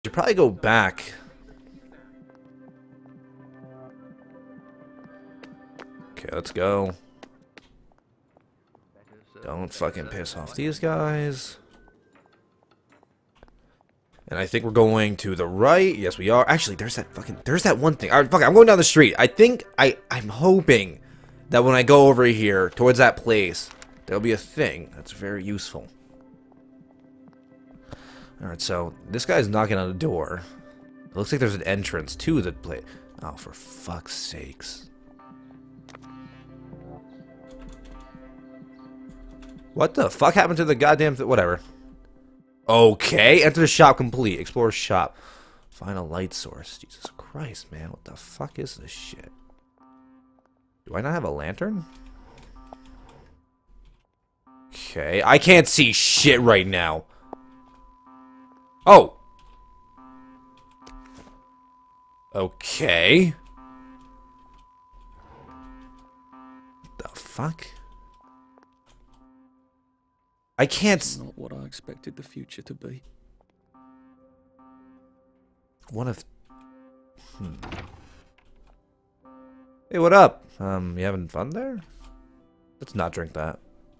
Should probably go back. Okay, let's go. Don't fucking piss off these guys. And I think we're going to the right. Yes, we are. Actually, there's that one thing. All right, fuck it, I'm going down the street. I'm hoping that when I go over here towards that place, there'll be a thing that's very useful. All right, so this guy's knocking on the door. It looks like there's an entrance to the place. Oh, for fuck's sakes. What the fuck happened to the goddamn whatever. Okay, enter the shop complete. Explore shop. Find a light source. Jesus Christ, man. What the fuck is this shit? Do I not have a lantern? Okay, I can't see shit right now. Oh! Okay. The fuck? I can't. It's not what I expected the future to be. One of. Hey, what up? You having fun there? Let's not drink that.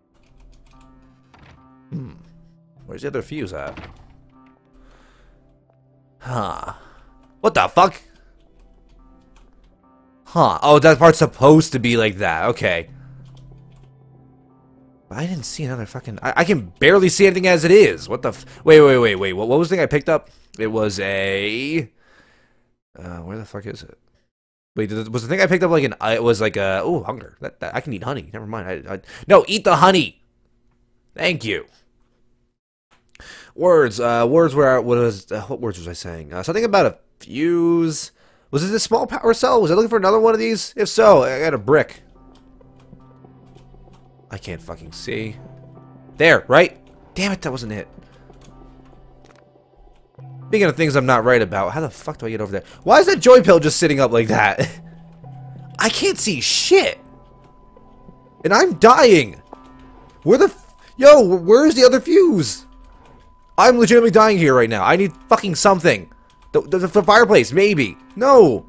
Where's the other fuse at? Huh. What the fuck? Huh. Oh, that part's supposed to be like that. Okay. I didn't see another fucking... I can barely see anything as it is. What the wait. What was the thing I picked up? It was a... where the fuck is it? Wait, was the thing I picked up like an... It was like a... Oh, hunger. That I can eat honey. Never mind. No, eat the honey! Thank you. Words. Words where... what words was I saying? Something about a fuse. Was it a small power cell? Was I looking for another one of these? If so, I got a brick. I can't fucking see. There, right? Damn it, that wasn't it. Speaking of things I'm not right about, how the fuck do I get over there? Why is that joy pill just sitting up like that? I can't see shit. And I'm dying. Where the yo, where's the other fuse? I'm legitimately dying here right now. I need fucking something. The fireplace, maybe. No.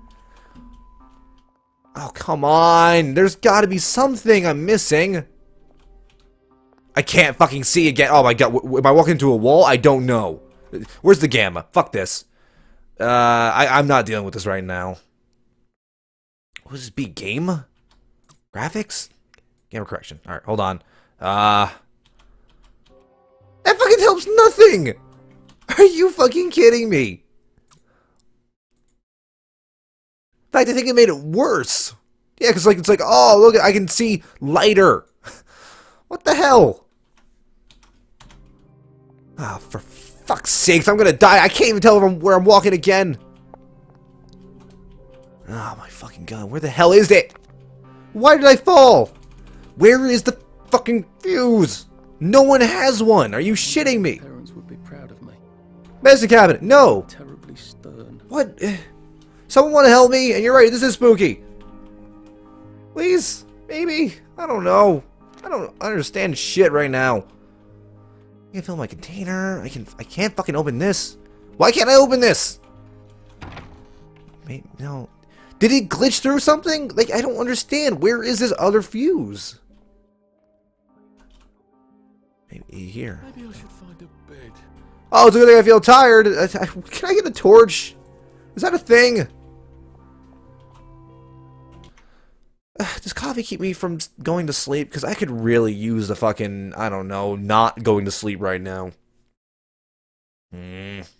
Oh, come on. There's gotta be something I'm missing. I can't fucking see again. Oh my god, am I walking into a wall? I don't know. Where's the gamma? Fuck this. I'm not dealing with this right now. What would this be? Game? Graphics? Gamma correction. Alright, hold on. That fucking helps nothing! Are you fucking kidding me? In fact, I think it made it worse. Yeah, because it's like, oh, look, I can see lighter. What the hell? Ah, oh, for fuck's sakes, I'm gonna die. I can't even tell where I'm walking again. Oh my fucking god, where the hell is it? Why did I fall? Where is the fucking fuse? No one has one. Are you shitting me? Parents would be proud of me. Medicine cabinet, no. Terribly stern. What? Someone want to help me? And you're right, this is spooky. Please? Maybe? I don't know. I don't understand shit right now. I can't fill my container. I can't fucking open this. Why can't I open this? Maybe, no. Did he glitch through something? Like, I don't understand. Where is this other fuse? Maybe here. Maybe I should find a bed. Oh, it's a good thing I feel tired. Can I get a torch? Is that a thing? Does coffee keep me from going to sleep? Because I could really use the fucking, I don't know, not going to sleep right now. I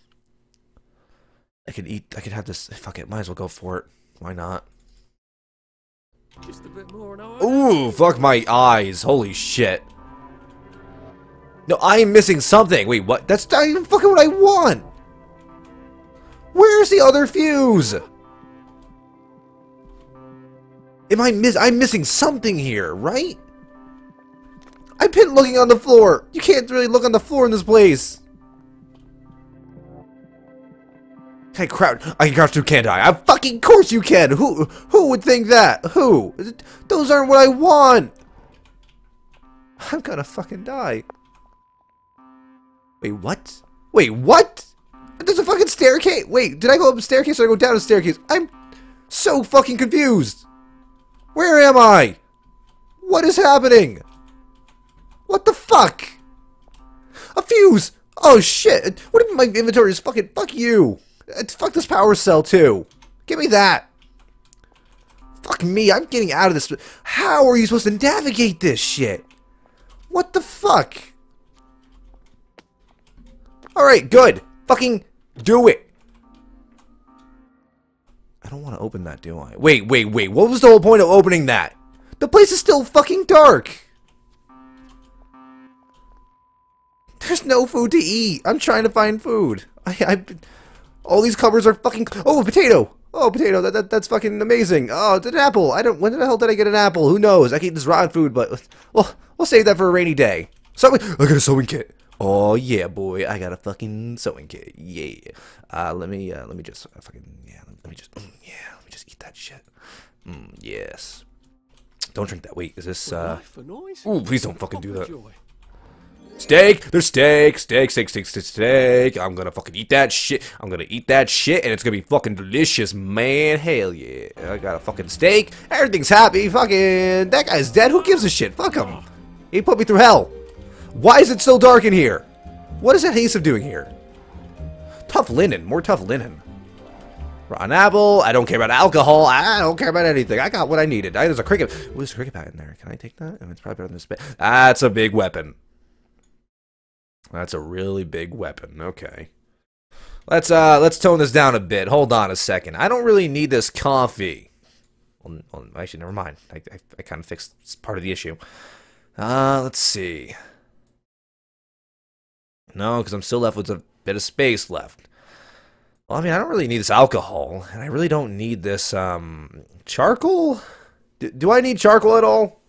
could have this, fuck it, might as well go for it. Why not? Just a bit more and Ooh, fuck my eyes. Holy shit. No, I am missing something. Wait, what? That's not even fucking what I want. Where's the other fuse? I'm missing something here, right? I've been looking on the floor. You can't really look on the floor in this place. I can crouch through, can't I? Of fucking course you can. Who would think that? Who? Those aren't what I want. I'm gonna fucking die. Wait, what? Wait, what? There's a fucking staircase. Wait, did I go up a staircase or did I go down a staircase? I'm so fucking confused. Where am I? What is happening? What the fuck? A fuse. Oh shit. What if my inventory is fucking... Fuck you. Fuck this power cell too. Give me that. Fuck me. I'm getting out of this. How are you supposed to navigate this shit? What the fuck? Alright, good. Fucking do it. I don't want to open that, do I? Wait. What was the whole point of opening that? The place is still fucking dark. There's no food to eat. I'm trying to find food. All these cupboards are fucking... Oh, a potato. Oh, a potato. That's fucking amazing. Oh, it's an apple. When the hell did I get an apple? Who knows? I can eat this rotten food, but... Well, we'll save that for a rainy day. I got a sewing kit. Oh, yeah, boy. I got a fucking sewing kit. Yeah. Let me just fucking... Yeah, let me just eat that shit. Yes. Don't drink that. Wait, is this... Ooh, please don't fucking do that. Steak! There's steak! Steak! I'm gonna fucking eat that shit. I'm gonna eat that shit, and it's gonna be fucking delicious, man. Hell yeah. I got a fucking steak. Everything's happy. Fucking... That guy's dead. Who gives a shit? Fuck him. He put me through hell. Why is it so dark in here? What is adhesive doing here? Tough linen. More tough linen. Rotten apple. I don't care about alcohol. I don't care about anything. I got what I needed. There's a cricket. Ooh, there's a cricket bat in there. Can I take that? It's probably better than this bit. That's a big weapon. That's a really big weapon. Okay. Let's tone this down a bit. Hold on a second. I don't really need this coffee. Well, actually, never mind. I kind of fixed part of the issue. Let's see. No, because I'm still left with a bit of space left. Well, I mean, I don't really need this alcohol, and I really don't need this, charcoal? Do I need charcoal at all?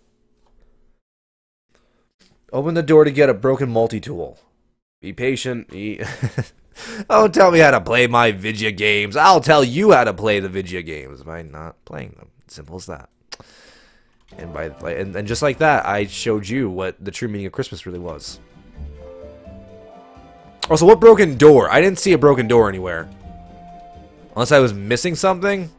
Open the door to get a broken multi-tool. Be patient. Don't tell me how to play my video games. I'll tell you how to play the video games by not playing them. Simple as that. And just like that, I showed you what the true meaning of Christmas really was. Also, what broken door? I didn't see a broken door anywhere. Unless I was missing something.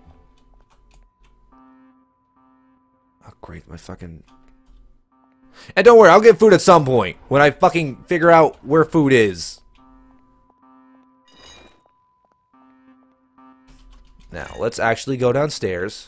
Oh, great. My fucking... And don't worry, I'll get food at some point. When I fucking figure out where food is. Now, let's actually go downstairs.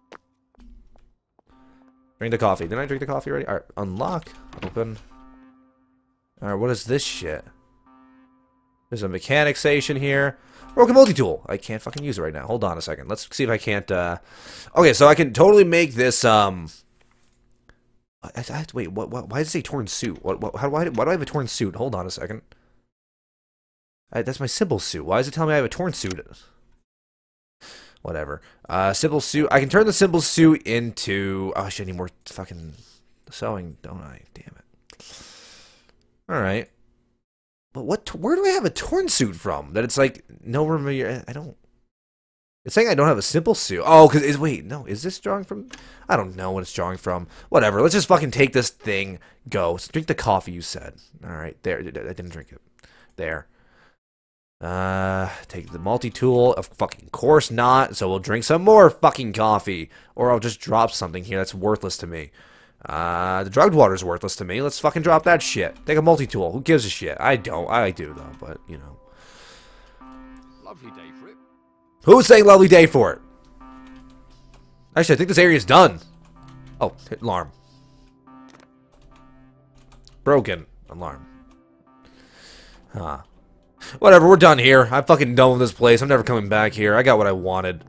Drink the coffee. Didn't I drink the coffee already? Alright, unlock. Open. Alright, what is this shit? There's a mechanic station here. Broken multi-tool. I can't fucking use it right now. Hold on a second. Let's see if I can't, Okay, so I can totally make this, I have to wait. What? Why does it say torn suit? Why do I have a torn suit? Hold on a second. That's my simple suit. Why does it tell me I have a torn suit? Whatever. Simple suit. I can turn the simple suit into... Oh, I should need more fucking sewing, don't I? Damn it. Alright. But where do I have a torn suit from? That it's like, no room... I don't... It's saying I don't have a simple suit. Oh, because... Wait, no. Is this drawing from... I don't know what it's drawing from. Whatever. Let's just fucking take this thing. Go. Drink the coffee, you said. Alright. There. I didn't drink it. There. Take the multi-tool. Of fucking course not. So we'll drink some more fucking coffee. Or I'll just drop something here that's worthless to me. The drugged water's worthless to me. Let's fucking drop that shit. Take a multi-tool. Who gives a shit? I don't. I do, though. But, you know. Lovely day for it. Who's saying lovely day for it? Actually, I think this area's done. Oh, hit alarm. Broken alarm. Huh. Whatever, we're done here. I'm fucking done with this place. I'm never coming back here. I got what I wanted.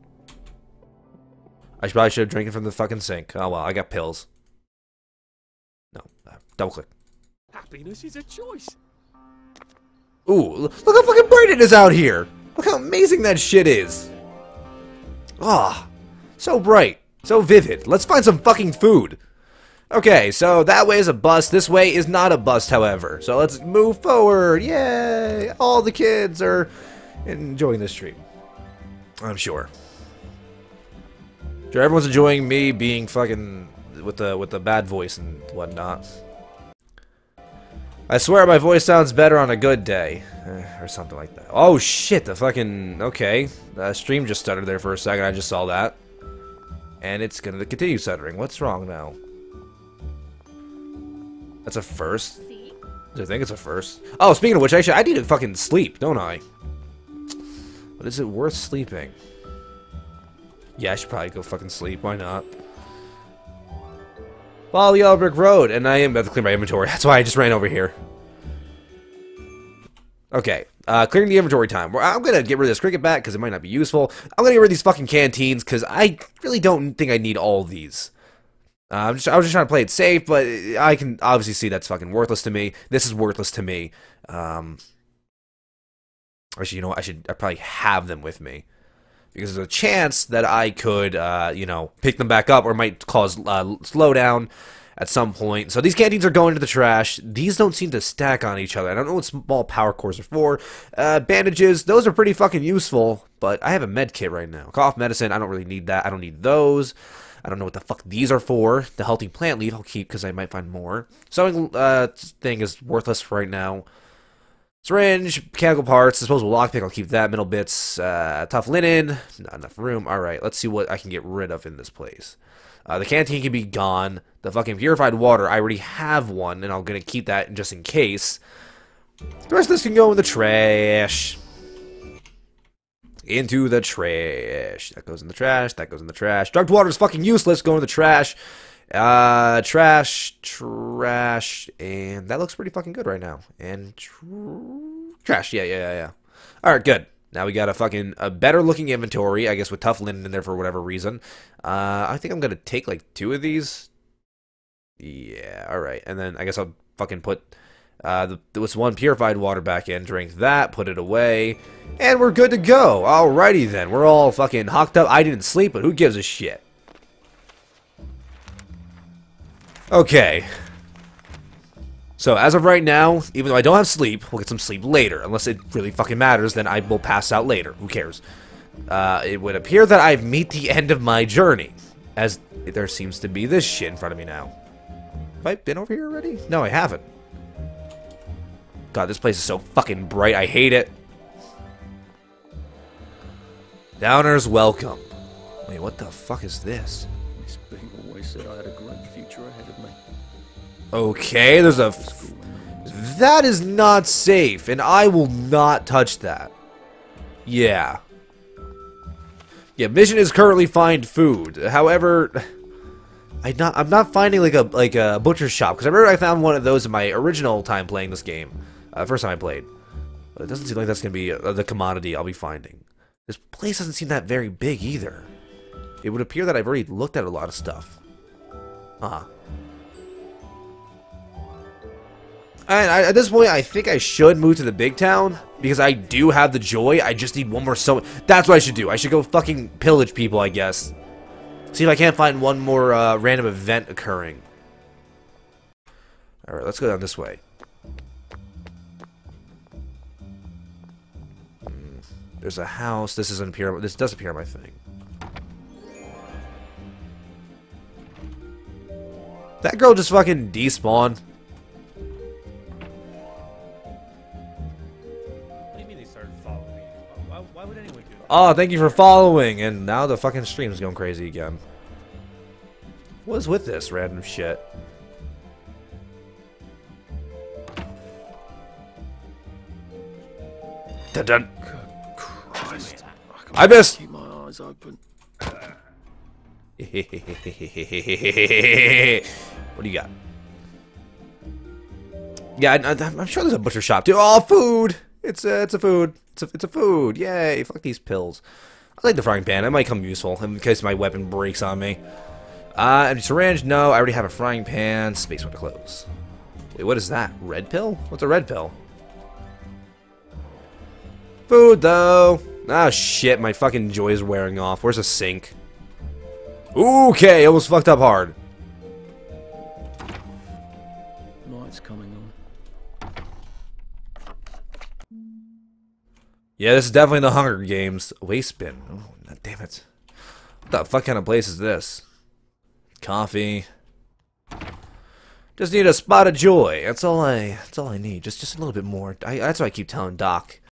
I probably should have drank it from the fucking sink. Oh well, I got pills. No, double click. Happiness is a choice. Ooh, look how fucking bright it is out here. Look how amazing that shit is. Ah, so bright, so vivid. Let's find some fucking food. Okay, so that way is a bust. This way is not a bust, however. So let's move forward. Yay! All the kids are enjoying this stream. I'm sure. Sure, everyone's enjoying me being fucking with the bad voice and whatnot. I swear my voice sounds better on a good day. Or something like that. Oh shit, the fucking... Okay. The stream just stuttered there for a second, I just saw that. And it's gonna continue stuttering. What's wrong now? That's a first? I think it's a first. Oh, speaking of which, actually, I need to fucking sleep, don't I? But is it worth sleeping? Yeah, I should probably go fucking sleep. Why not? Follow the Yellow Brick Road, and I am about to clear my inventory. That's why I just ran over here. Okay, clearing the inventory time. I'm gonna get rid of this cricket bat because it might not be useful. I'm gonna get rid of these fucking canteens because I really don't think I need all of these. I was just trying to play it safe, but I can obviously see that's fucking worthless to me. This is worthless to me. Actually, you know what? I probably have them with me. Because there's a chance that I could, you know, pick them back up or might cause slowdown at some point. So these canteens are going to the trash. These don't seem to stack on each other. I don't know what small power cores are for. Bandages, those are pretty fucking useful, but I have a med kit right now. Cough medicine, I don't really need that. I don't need those. I don't know what the fuck these are for. The healthy plant leaf I'll keep because I might find more. Sewing thing is worthless for right now. Syringe, mechanical parts, disposable lockpick, I'll keep that. Middle bits, tough linen, not enough room. Alright, let's see what I can get rid of in this place. The canteen can be gone. The fucking purified water, I already have one, and I'm gonna keep that just in case. The rest of this can go in the trash. Into the trash. That goes in the trash, that goes in the trash. Drugged water is fucking useless, go in the trash. Trash, and that looks pretty fucking good right now. And trash, yeah. Alright, good. Now we got a better looking inventory, I guess with tough linen in there for whatever reason. I think I'm gonna take like 2 of these. Yeah, alright. And then I guess I'll fucking put this one purified water back in, drink that, put it away, and we're good to go. Alrighty then, we're all fucking hocked up. I didn't sleep, but who gives a shit? Okay. So, as of right now, even though I don't have sleep, we'll get some sleep later. Unless it really fucking matters, then I will pass out later. Who cares? It would appear that I've met the end of my journey. As there seems to be this shit in front of me now. Have I been over here already? No, I haven't. God, this place is so fucking bright. I hate it. Downers, welcome. Wait, what the fuck is this? Miss B always said I had a great future ahead of me. Okay, there's a... That is not safe, and I will not touch that. Yeah. Yeah, mission is currently find food. However, I'm not finding like a butcher shop, because I remember I found one of those in my original time playing this game. First time I played. But it doesn't seem like that's going to be the commodity I'll be finding. This place doesn't seem that very big either. It would appear that I've already looked at a lot of stuff. And at this point, I think I should move to the big town, because I do have the joy. I just need one more That's what I should do. I should go fucking pillage people, I guess. See if I can't find one more random event occurring. Alright, let's go down this way. There's a house. This doesn't appear. This does appear on my thing. That girl just fucking despawned. What do you mean they started following me? Why would anyone do that? Oh, thank you for following. And now the fucking stream's going crazy again. What is with this random shit? Dun dun. Christ. I missed. Keep my eyes open. What do you got? Yeah, I'm sure there's a butcher shop too. Oh, food! It's a food. It's a food. Yay! Fuck these pills. I like the frying pan. It might come useful in case my weapon breaks on me. And syringe? No, I already have a frying pan. Space window close. Wait, what is that? Red pill? What's a red pill? Food though. Ah shit! My fucking joy is wearing off. Where's the sink? Okay, almost fucked up hard. Night's coming on. Yeah, this is definitely the Hunger Games. Waste bin. Oh, damn it. What the fuck kind of place is this? Coffee. Just need a spot of joy. That's all I need. Just a little bit more. That's what I keep telling Doc.